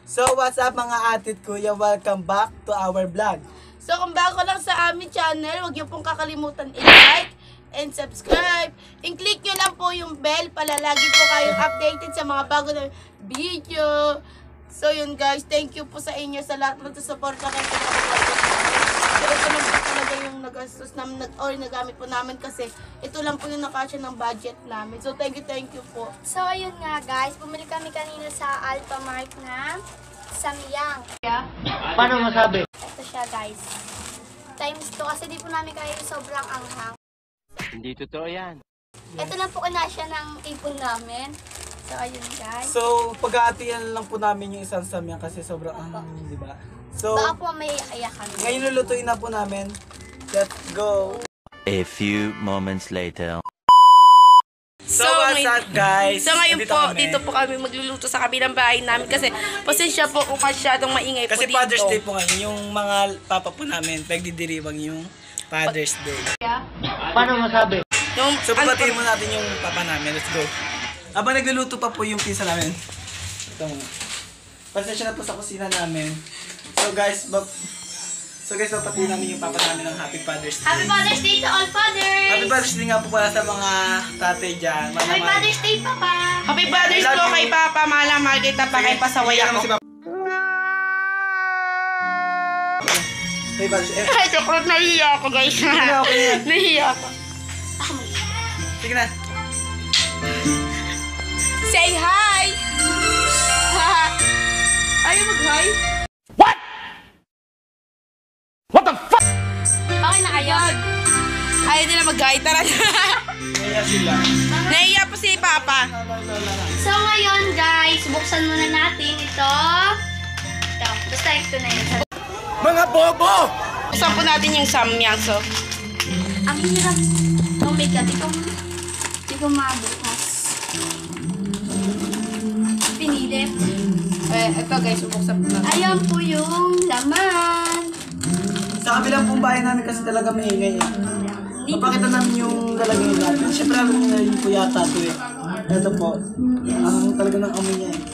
So what's up mga atit kuya, welcome back to our vlog. So kung bago lang sa aming channel, huwag niyo pong kakalimutan i-like and subscribe. I-click nyo lang po yung bell para lagi po kayong updated sa mga bago na video. So yun guys, thank you po sa inyo sa lahat ng suporta kayo. So ito lang po talaga yung nagastos namin or nagamit po namin kasi ito lang po yung nakasya ng budget namin. So thank you po. So ayun nga guys, bumili kami kanina sa Alphamart na Samyang. Paano masabi? Ito siya guys. Times 2 kasi di po namin kaya yung sobrang anghang. Hindi totoo yan. Ito lang po kinasya ng ipon namin. So ayun guys. So pag-aatiyan lang po namin yung isang samyang kasi sobrang di ba? So Baka po may ayakan. ngayon lulutuin na po namin. Let's go! A few moments later. So what's up guys? So ngayon Nandito po, kami. dito po kami magluluto sa kabilang bahay namin kasi pasensya po kung masyadong maingay po Kasi dito. Father's Day po ngayon, yung mga papa po namin, pagdidiriwang yung Father's Day. Paano masabi? Yung, So papatiin mo natin yung papa namin, let's go. Habang nagluluto pa po yung pizza namin. Ito mo. Pasensya na po sa kusina namin. So guys, papatiin namin yung papa namin ng Happy Father's Day. Happy Father's Day to all fathers! Happy Father's Day nga po pala sa mga tatay dyan. Happy Father's Day, Papa! Happy Father's I love po you. kay Papa, mahal kita pa kay pasaway ako. Si Papa. Happy Father's Day. Ay, chocolate, nahiya ako guys. na, okay na. Nahiya ako. Sige na. Say hi! Ayaw mag-hi? Okay na kayo? Ayaw nila mag-hi, tara na. Kaya sila. Nahiya po si Papa. So ngayon guys, buksan muna natin ito. Ito, basta ito na yun. Mga bobo! Buksan po natin yung samyang, so. Ang hirap. Oh my god, di ko mabukas. Pinilit. Ito guys, buksan po natin. Ayan po yung laman. Sa kabilang pong bahay namin kasi talaga maingay eh. Papakita namin yung lalagay natin. Siyempre alam niyo na yun po yata ito eh. Ito po. Ang talaga ng amoy niya eh.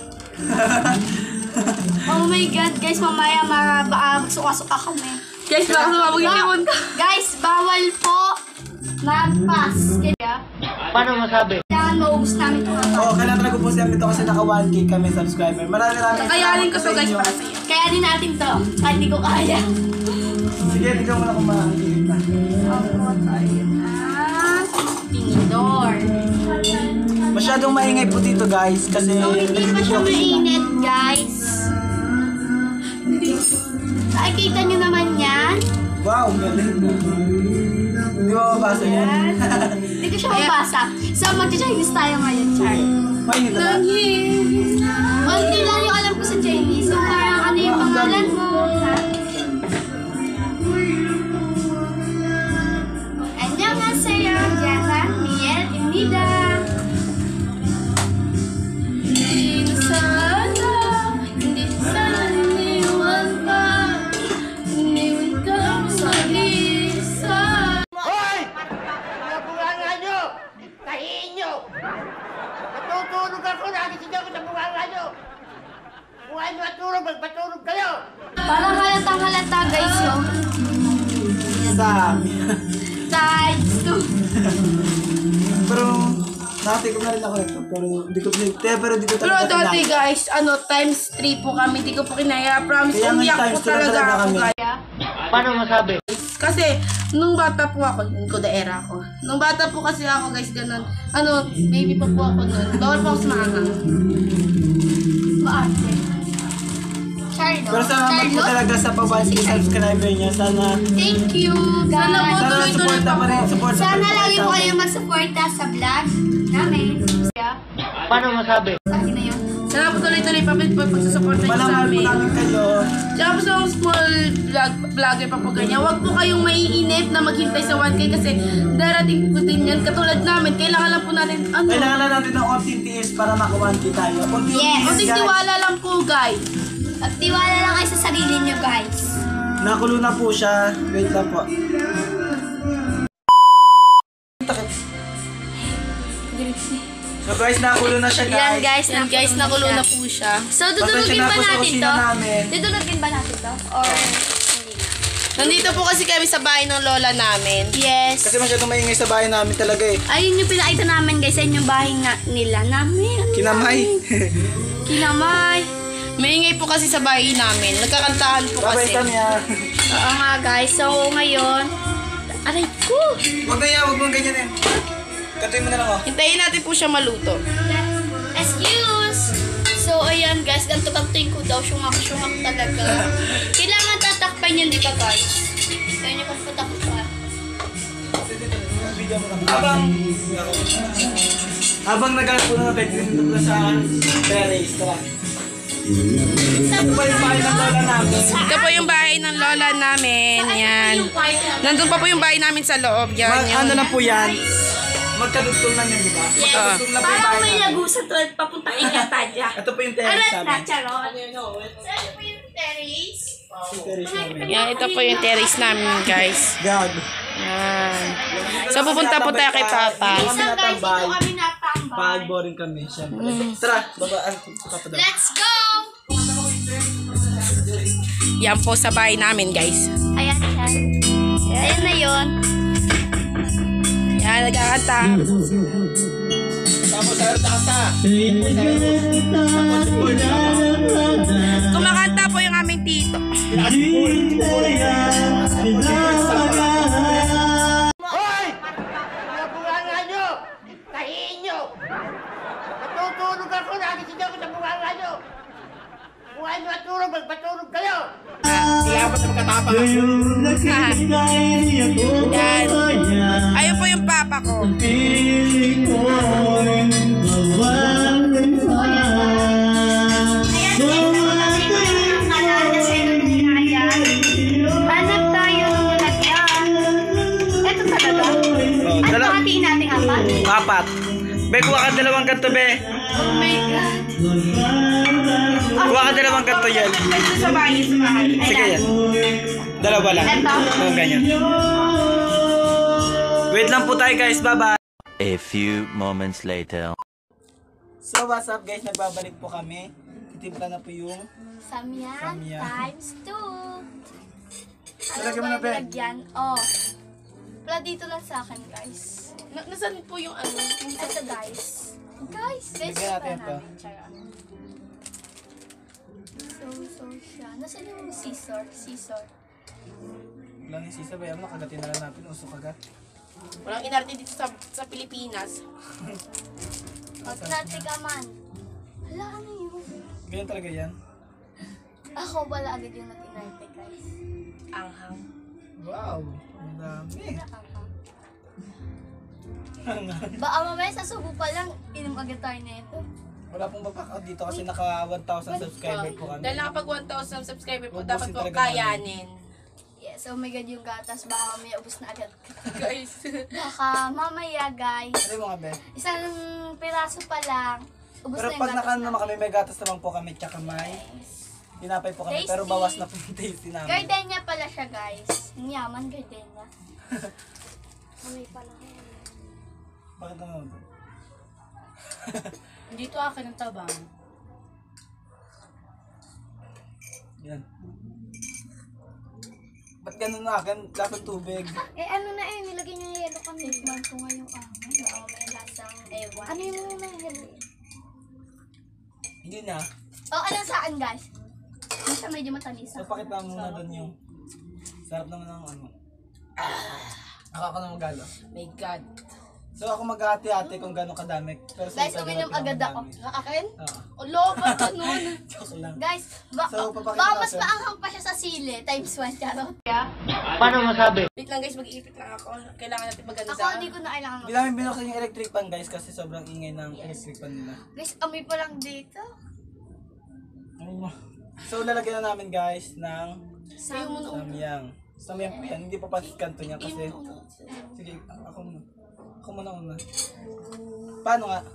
Oh my god, guys, mamaya magsuka-suka kami. Guys, baka sumabog yung limon ko. Guys, bawal po mag-pass. Kaya, Paano masabi? kailangan maubos namin ito. Oo, kailangan talaga po namin ito kasi naka 1K kami subscriber. Maraming Kayanin ko to salamat guys sa para inyo. sa'yo. Kaya din natin to. Kahit hindi ko kaya. Sige, tignan mo na kung makakilip na. Opo, tayo na. Tinidor. Masyadong maingay po dito guys kasi So, hindi pa siya mainit, guys. Nakikita nyo naman yan. Wow, galing. Hindi mo mabasa yan. Yan. Hindi ko siya mabasa. So, mag-Chinese tayo ngayon, Char. Mainit na. Only lang yung alam ko sa Chinese. So, parang ano yung pangalan mo? 안녕하세요. Jana, Miel, Imida. Hindi sana iniwan ka. Iniwan ka sa isa. Hoy! Mga bunganga nyo! Tahiin nyo! Natutulog ako, nakikita ko sa bunganga nyo! Buhay nyo at tulog, magpatulog kayo! Parang halatang-halata, guys, yung Sami. times 2. Pero nakatikom na rin ako nito. Pero hindi ko Pero talaga dati kailangan. guys, times 3 po kami. Di ko po kinaya. Promise, Kaya nga umiyak times po 2 lang talaga talaga ako kami. guys. Paano masabi? Kasi, nung bata po ako, yun ko daera ako. Nung bata po kasi ako guys, ganun. Baby pa po ako nun. Bawal po ako sa maangang. Maarte. Charlo. Pero salamat po talaga sa pabalik subscriber niya. Sana Thank you, Sana po, guys. tuloy-tuloy suporta pa pa rin. po. Suporta Sana pa rin lagi sa po amin. kayo mag-supporta sa vlog namin. Paano masabi? Sa akin na yun. Sana po tuloy-tuloy pa po pagsusupport niyo sa Mahal po amin. namin kayo. Tsaka po sa mga small vlogger pa po ganyan. Huwag po kayong maiinip na maghintay sa 1K kasi darating po din yan. Katulad namin, kailangan lang po natin, Kailangan lang natin ng konting tiis para makawanti tayo. Konting Yes. tiis, konting guys. tiwala lang po guys. At tiwala lang kayo sa sarili nyo, guys. Nakulo na po siya. Wait lang po. Galit So guys, nakulo na siya Yan guys. guys, Yan guys, nakulo na po siya. So, Pasensya dudurugin na ba po sa natin kusina to? namin. Dudurugin ba natin to? Or hindi na? Nandito po kasi kami sa bahay ng lola namin. Yes. Kasi masyadong maingay sa bahay namin talaga eh. Ayun yung pinakita namin guys, ayun yung bahay nila namin. Kinamay. Kinamay. Maingay po kasi sa bahay namin. Nagkakantahan po Babay kasi. kami ah. Oo nga guys, so ngayon, aray ko. Huwag na yan, huwag mo ganyan eh. Katuin mo na lang oh. Hintayin natin po siya maluto. Excuse! So, ayan guys, ganto-gantoin ko daw, syungang-syungang talaga. Kailangan tatakpan yan, di ba guys? Kaya niyo kung patakpan. Habang nagkalat po na nabigyan dito po sa terrace, tara. Ito pa yung bahay ng lola namin. Ito po yung bahay ng lola namin. Yan. Nandun pa po yung bahay namin sa loob. Yan. Ano lang po yan? Magkadugtong lang yan, di ba? Magkadugtong lang po yung bahay namin. lagusa to at papunta Ikatadya. Ito po yung terrace namin. charot. Saan po yung terrace? Yung terrace namin. Yan, ito po yung terrace namin, guys. Gag. Yan. So, pupunta po tayo kay Papa. Kami natambay. Kami natambay. Pag boring kami, syempre. Tara, babaan po kapadam. Let's go! Yan po sa bahay namin, guys. Ayan, ayan. Ayan na yun. Yan, nagkakanta. Tapos sa kanta. Kumakanta po yung aming tito. Hoy! Nabunganga nyo! Tahiin nyo! Natutulog ako, nagising ako sa bunganga nyo! Kung ano matulog, magpatulog kayo! Yan. Ayun po yung papa ko. Hanap tayo ng lalagyan. Ito talaga. Ano hatiin natin apat? Apat. Be, kuha ka dalawang kanto, be. Oh my God. Kuha ka dalawang kanto yan. Ito sa bahay, sa bahay. Sige yan. Dalawa lang. Ito? Oo, ganyan. Wait lang po tayo guys, bye-bye. A few moments later. So what's up guys, nagbabalik po kami. Titimpla na po yung Samyang Samyang. times 2. Talagyan mo na, Ben. Lagyan? Oh. Wala dito lang sa akin, guys. Nasaan po yung ano? Ito, guys. Guys, Bigyan natin ito. Charot. So siya. Nasaan yung scissor? Scissor. Lang yung sisa, bayam na kagatin na lang natin, uso kagat. Walang inarte dito sa Pilipinas. Magtinati ka man. Hala, ano yun? Ganyan talaga yan. Ako wala agad yung natinarte, guys. Anghang. Wow, ang dami. Baka mamaya sa subo pa lang, inom agad tayo na ito. Wala pong back out dito kasi naka 1,000 subscriber po kami. Dahil nakapag 1,000 subscriber po, Ubusin dapat po talaga kayanin. Yes, oh my God, yung gatas, baka mamaya ubos na agad. Guys. Baka mamaya, guys. Ano yung mga be? Isang piraso pa lang. Ubus Pero na yung pag gatas nakaano naman natin. kami, may gatas naman po kami, tsaka may tinapay po kami. Tasty. Pero bawas na po yung tasty namin. Gardenia pala siya, guys. Ang yaman, gardenia. May pala. Bakit naman? Dito akin ang tabang. Yan. Ba't ganun na? Dapat tubig. Eh, ano na eh, nilagay niya yung yelo kami. Tikman ko nga yung Oo, may lasang ewan. Ano yung mga yelo? Hindi na. Oh, ano saan, guys? Yung sa medyo matamis. So, pakita mo muna doon yung sarap naman ng ano. Ako na magalo. My God. So, ako maghahati-hati kung gano'ng kadami. Pero sa Guys, isa, uminom ganun agad lang ako. madami. Akin? Oo. Ulo, ba't ganun? Joke lang. Guys, So, papakita baka mas natin. maanghang pa siya sa sili. Times 1, charot. Wait lang guys, mag-iipit lang ako. Kailangan natin maganda. Ako, hindi ko na kailangan Hindi namin binuksan yung electric fan guys kasi sobrang ingay ng electric fan nila. Guys, amoy pa lang dito. Ano mo? So, lalagyan na namin guys ng Sayo mo na. samyang. Samyang po yan. Hindi pa pasit kanto niya kasi. Sige, ako muna. Ako muna. Paano nga?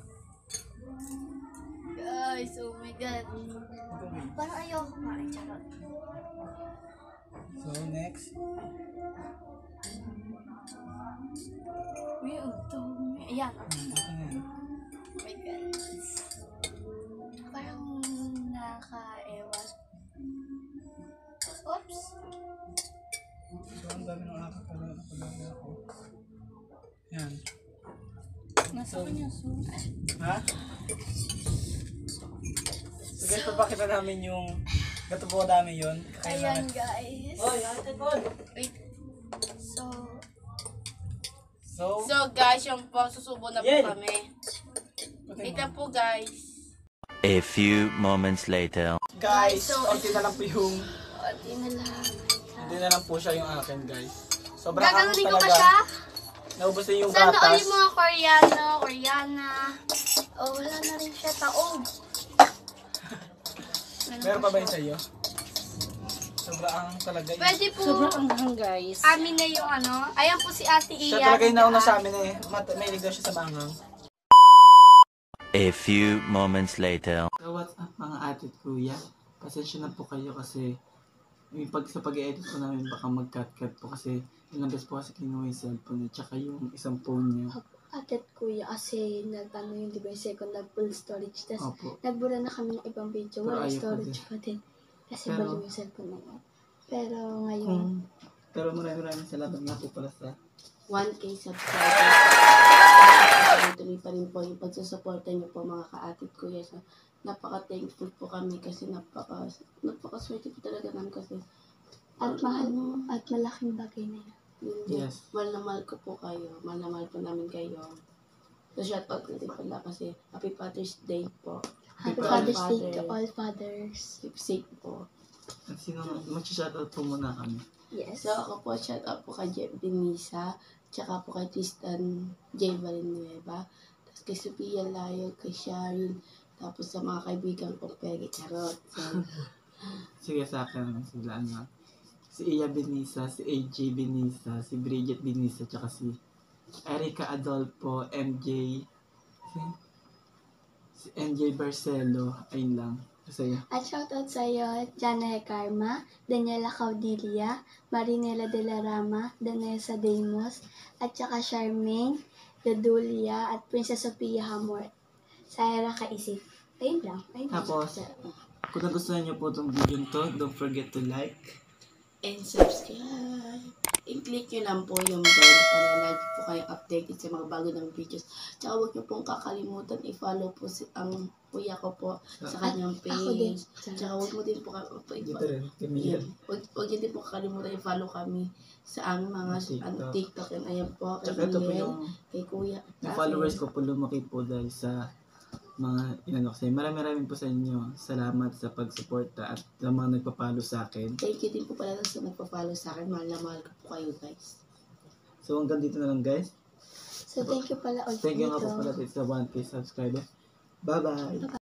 Guys, oh my God. Parang ayoko kumain, charot. So, next. Uy, ang dumi. Ayan. Okay na yan. my God. Parang nakaewan. Oops. So, ang dami ng nakakapalala ako. Yan. Nasa kanya, so. Ha? So guys, papakita namin yung gato po dami yun. Ayan, guys. Oy, ate Paul! Wait. So, So, So guys, yung po, susubo na po Yan. kami. patay Wait mo. lang po guys. A few moments later. Guys, So, konti na lang po yung, konti na lang. hindi na lang po siya yung akin guys. Sobrang angas Gaganunin ko ba talaga. siya? Naubos na yung Sana all gatas. yung mga Koreano, Koreana. Oh, wala na rin siya taog. Meron pa ba yun sa'yo? Sobrang angas talaga yun. Pwede po. anghang guys. Amin na yung ano. Ayan po si Ate Iya. Siya talaga yung nauna sa amin eh. Mahilig daw siya sa manghang. A few moments later. So what's up mga ate at kuya? Pasensya na po kayo kasi yung sa pag-edit po namin baka mag-cut po kasi ilang beses po kasi kinuha yung cellphone at saka yung isang phone niya. Ate at kuya kasi nagtano yung di ba yung second nag full storage tapos Opo. nagbura na kami ng ibang video Pero wala ayaw storage pa pa din kasi Pero- baliw yung cellphone na yun pero ngayon Pero maraming salamat nga po pala sa 1K subscribers. Tuloy pa rin po yung pagsusuporta niyo po mga ka-atit ko. Yes, napaka-thankful po kami kasi napaka-swerte po talaga namin kasi at mahal mo at malaking bagay na yun. hindi, Yes. mahal na mahal ko po kayo. Mahal na mahal po namin kayo. So, shoutout natin pala kasi Happy Father's Day po. Happy Father's Father's Day to Father. all fathers. Keep safe po. at sino mag-shoutout po muna kami. Yes. So, ako po, shoutout po kay Jeff Denisa, tsaka po kay Tristan J. Villanueva, tapos kay Sophia Layo, kay Sharon, tapos sa mga kaibigan kong Peggy Charot. So, Sige sa akin sila nga. Si Iya Benisa, si AJ Benisa, si Bridget Benisa, tsaka si Erica Adolfo, MJ, si MJ Barcelo, ayun lang. Kasi At shoutout sa iyo, Jana Karma, Daniela Caudilia, Marinela de la Rama, Danessa Demos, at saka Charmaine, Dadulia, at Princess Sophia Hamor. Saira Kaisip. Ayun lang. Ayun lang. Tapos, kung nagustuhan niyo po itong video to, don't forget to like. and subscribe. I-click nyo lang po yung bell para lagi po kayo updated sa mga bago ng videos. Tsaka huwag nyo pong kakalimutan i-follow po ang kuya ko po sa kanyang Ako din. page. Tsaka huwag mo din po Dito rin, kami yan. Huwag nyo din po kakalimutan i-follow kami sa aming mga TikTok. TikTok. And ayan po, kay Tsaka ito po Miguel, yung kay kuya. yung followers ko po lumaki po dahil sa mga inano kasi maraming po sa inyo. Salamat sa pagsuporta at sa mga nagpapalo sa akin. Thank you din po pala sa nagpa-follow sa akin. Mahal na mahal ko po kayo guys. So hanggang dito na lang guys. So, thank you pala ulit Thank you nga dito. po pala sa 1K subscriber. Bye-bye! Bye-bye.